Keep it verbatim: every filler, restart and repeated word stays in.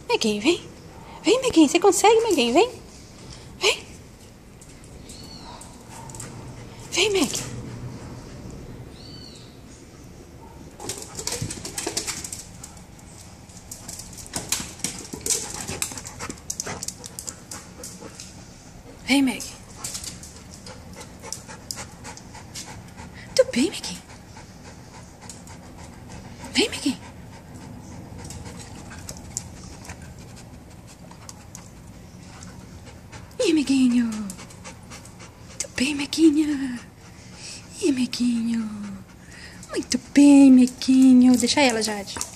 Meguinho, vem. Vem, Meguinho. Você consegue, Meguinho? Vem. Vem. Vem, Meg. Vem, Meg. Tudo bem, Meguinho? Vem, Meguinho. Ih, Meguinho. Tudo bem, Meguinho? Ih, Meguinho. Muito bem, Meguinho. Deixa ela, Jade.